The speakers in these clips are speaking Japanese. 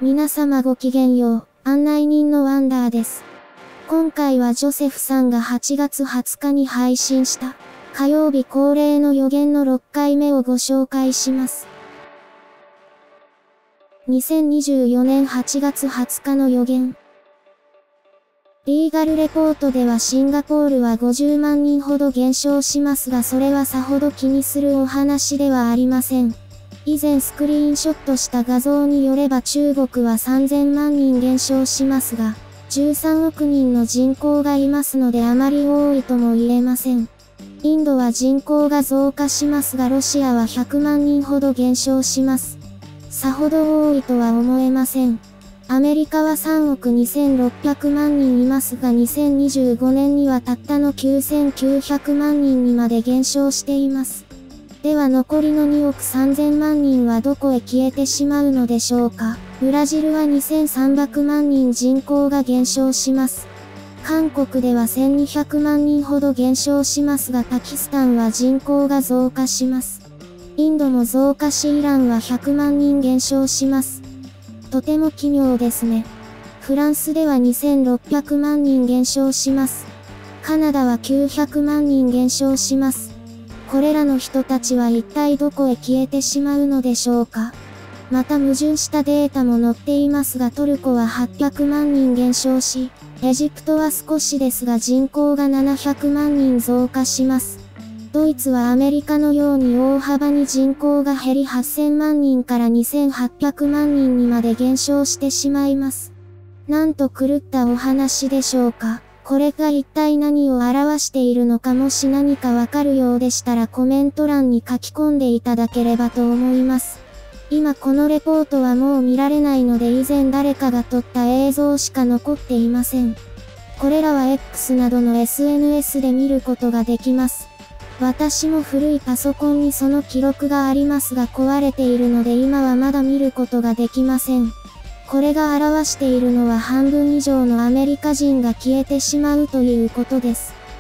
皆様ごきげんよう、案内人のワンダーです。今回はジョセフさんが8月20日に配信した火曜日恒例の予言の6回目をご紹介します。2024年8月20日の予言。リーガルレポートではシンガポールは50万人ほど減少しますが、それはさほど気にするお話ではありません。以前スクリーンショットした画像によれば中国は3000万人減少しますが、13億人の人口がいますのであまり多いとも言えません。インドは人口が増加しますがロシアは100万人ほど減少します。さほど多いとは思えません。アメリカは3億2600万人いますが2025年にはたったの9900万人にまで減少しています。では残りの2億3000万人はどこへ消えてしまうのでしょうか。ブラジルは2300万人人口が減少します。韓国では1200万人ほど減少しますがパキスタンは人口が増加します。インドも増加しイランは100万人減少します。とても奇妙ですね。フランスでは2600万人減少します。カナダは900万人減少します。これらの人たちは一体どこへ消えてしまうのでしょうか。また矛盾したデータも載っていますがトルコは800万人減少し、エジプトは少しですが人口が700万人増加します。ドイツはアメリカのように大幅に人口が減り8000万人から2800万人にまで減少してしまいます。なんと狂ったお話でしょうか。これが一体何を表しているのか、もし何かわかるようでしたらコメント欄に書き込んでいただければと思います。今このレポートはもう見られないので以前誰かが撮った映像しか残っていません。これらは X などの SNS で見ることができます。私も古いパソコンにその記録がありますが壊れているので今はまだ見ることができません。これが表しているのは半分以上のアメリカ人が消えてしまうということです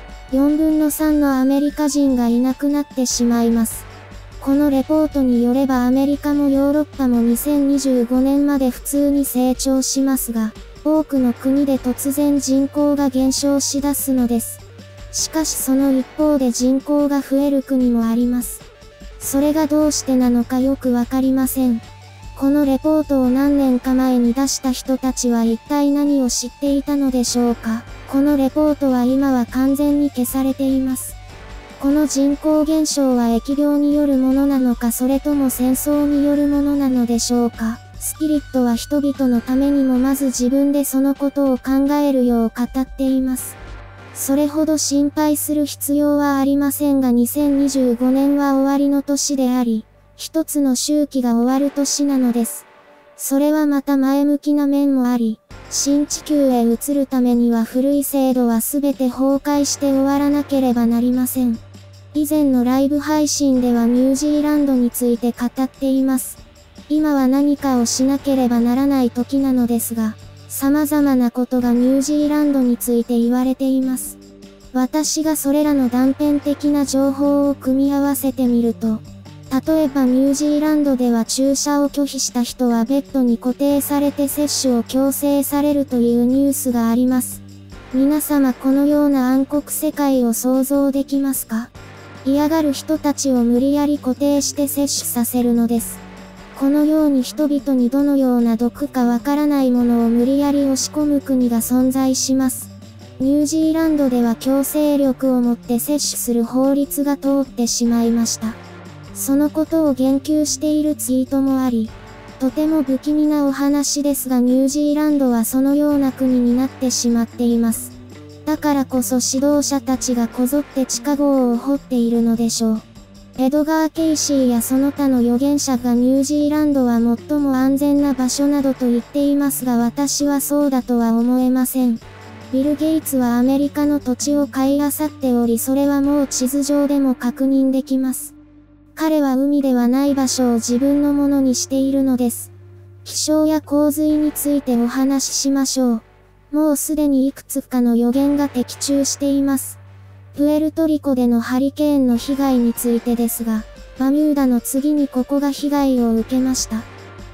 。4分の3のアメリカ人がいなくなってしまいます。このレポートによればアメリカもヨーロッパも2025年まで普通に成長しますが、多くの国で突然人口が減少しだすのです。しかしその一方で人口が増える国もあります。それがどうしてなのかよくわかりません。このレポートを何年か前に出した人たちは一体何を知っていたのでしょうか。このレポートは今は完全に消されています。この人口減少は疫病によるものなのかそれとも戦争によるものなのでしょうか。スピリットは人々のためにもまず自分でそのことを考えるよう語っています。それほど心配する必要はありませんが2025年は終わりの年であり、一つの周期が終わる年なのです。それはまた前向きな面もあり、新地球へ移るためには古い制度はすべて崩壊して終わらなければなりません。以前のライブ配信ではニュージーランドについて語っています。今は何かをしなければならない時なのですが、様々なことがニュージーランドについて言われています。私がそれらの断片的な情報を組み合わせてみると、例えばニュージーランドでは注射を拒否した人はベッドに固定されて接種を強制されるというニュースがあります。皆様このような暗黒世界を想像できますか？嫌がる人たちを無理やり固定して接種させるのです。このように人々にどのような毒かわからないものを無理やり押し込む国が存在します。ニュージーランドでは強制力を持って接種する法律が通ってしまいました。そのことを言及しているツイートもあり、とても不気味なお話ですがニュージーランドはそのような国になってしまっています。だからこそ指導者たちがこぞって地下壕を掘っているのでしょう。エドガー・ケイシーやその他の預言者がニュージーランドは最も安全な場所などと言っていますが私はそうだとは思えません。ビル・ゲイツはアメリカの土地を買い漁っておりそれはもう地図上でも確認できます。彼は海ではない場所を自分のものにしているのです。気象や洪水についてお話ししましょう。もうすでにいくつかの予言が的中しています。プエルトリコでのハリケーンの被害についてですが、バミューダの次にここが被害を受けました。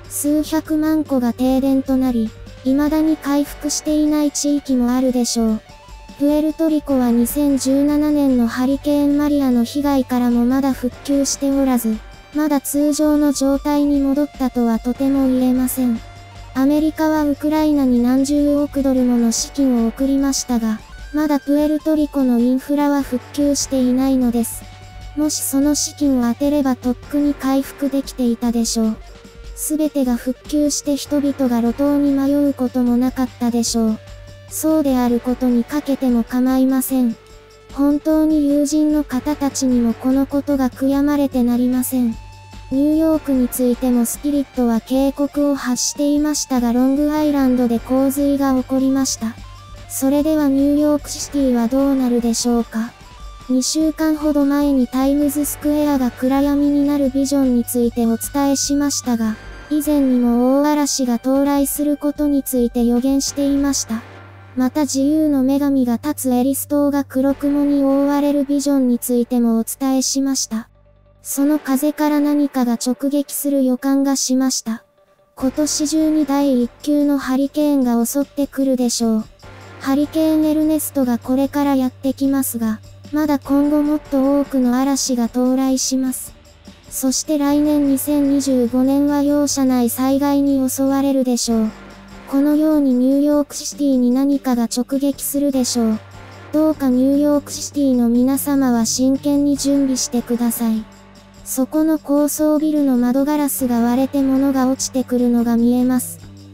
数百万戸が停電となり、未だに回復していない地域もあるでしょう。プエルトリコは2017年のハリケーンマリアの被害からもまだ復旧しておらず、まだ通常の状態に戻ったとはとても言えません。アメリカはウクライナに何十億ドルもの資金を送りましたが、まだプエルトリコのインフラは復旧していないのです。もしその資金を充てればとっくに回復できていたでしょう。すべてが復旧して人々が路頭に迷うこともなかったでしょう。そうであることにかけても構いません。本当に友人の方たちにもこのことが悔やまれてなりません。ニューヨークについてもスピリットは警告を発していましたがロングアイランドで洪水が起こりました。それではニューヨークシティはどうなるでしょうか。2週間ほど前にタイムズスクエアが暗闇になるビジョンについてお伝えしましたが、以前にも大嵐が到来することについて予言していました。また自由の女神が立つエリス島が黒雲に覆われるビジョンについてもお伝えしました。その風から何かが直撃する予感がしました。今年中に第1級のハリケーンが襲ってくるでしょう。ハリケーンエルネストがこれからやってきますが、まだ今後もっと多くの嵐が到来します。そして来年2025年は容赦ない災害に襲われるでしょう。このようにニューヨークシティに何かが直撃するでしょう。どうかニューヨークシティの皆様は真剣に準備してください。そこの高層ビルの窓ガラスが割れて物が落ちてくるのが見えます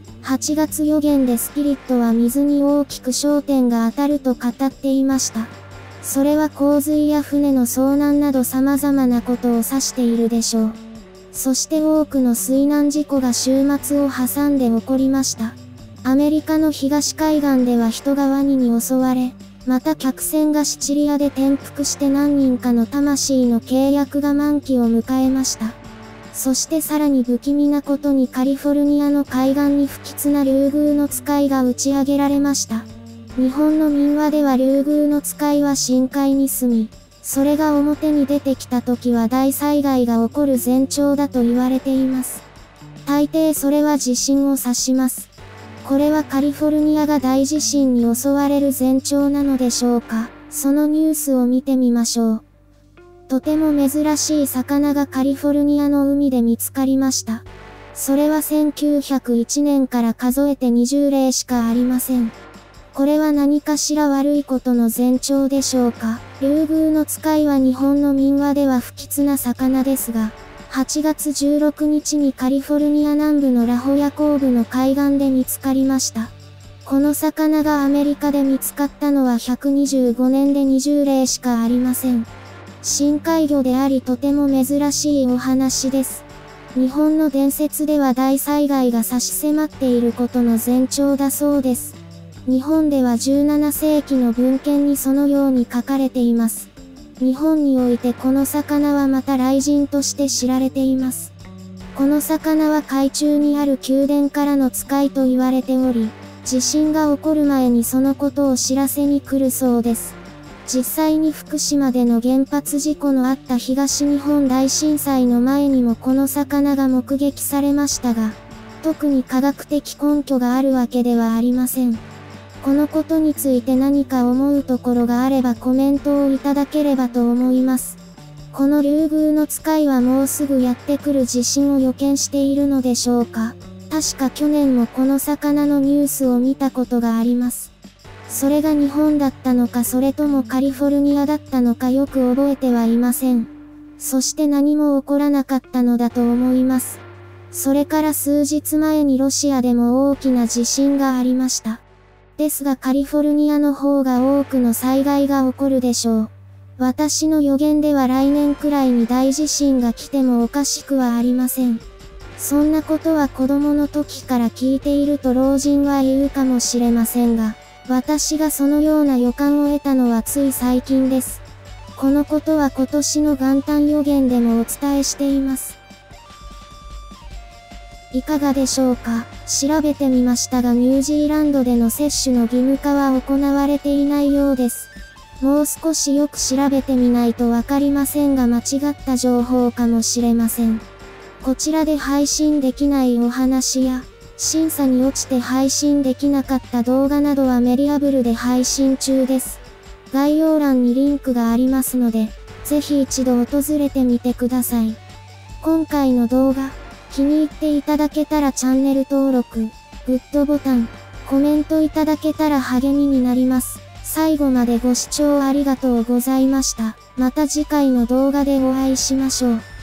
。8月予言でスピリットは水に大きく焦点が当たると語っていました。それは洪水や船の遭難など様々なことを指しているでしょう。そして多くの水難事故が週末を挟んで起こりました。アメリカの東海岸では人がワニに襲われ、また客船がシチリアで転覆して何人かの魂の契約が満期を迎えました。そしてさらに不気味なことにカリフォルニアの海岸に不吉な竜宮の使いが打ち上げられました。日本の民話では竜宮の使いは深海に住み、それが表に出てきた時は大災害が起こる前兆だと言われています。大抵それは地震を指します。これはカリフォルニアが大地震に襲われる前兆なのでしょうか。そのニュースを見てみましょう。とても珍しい魚がカリフォルニアの海で見つかりました。それは1901年から数えて20例しかありません。これは何かしら悪いことの前兆でしょうか。竜宮の使いは日本の民話では不吉な魚ですが、8月16日にカリフォルニア南部のラホヤコーブの海岸で見つかりました。この魚がアメリカで見つかったのは125年で20例しかありません。深海魚でありとても珍しいお話です。日本の伝説では大災害が差し迫っていることの前兆だそうです。日本では17世紀の文献にそのように書かれています。日本においてこの魚はまた雷神として知られています。この魚は海中にある宮殿からの使いと言われており、地震が起こる前にそのことを知らせに来るそうです。実際に福島での原発事故のあった東日本大震災の前にもこの魚が目撃されましたが、特に科学的根拠があるわけではありません。このことについて何か思うところがあればコメントをいただければと思います。この竜宮の使いはもうすぐやってくる地震を予見しているのでしょうか。確か去年もこの魚のニュースを見たことがあります。それが日本だったのかそれともカリフォルニアだったのかよく覚えてはいません。そして何も起こらなかったのだと思います。それから数日前にロシアでも大きな地震がありました。ですがカリフォルニアの方が多くの災害が起こるでしょう。私の予言では来年くらいに大地震が来てもおかしくはありません。そんなことは子供の時から聞いていると老人は言うかもしれませんが、私がそのような予感を得たのはつい最近です。このことは今年の元旦予言でもお伝えしています。いかがでしょうか。調べてみましたがニュージーランドでの接種の義務化は行われていないようです。もう少しよく調べてみないとわかりませんが間違った情報かもしれません。 こちらで配信できないお話や、審査に落ちて配信できなかった動画などはメディアブルで配信中です。概要欄にリンクがありますので、ぜひ一度訪れてみてください。今回の動画、気に入っていただけたらチャンネル登録、グッドボタン、コメントいただけたら励みになります。最後までご視聴ありがとうございました。また次回の動画でお会いしましょう。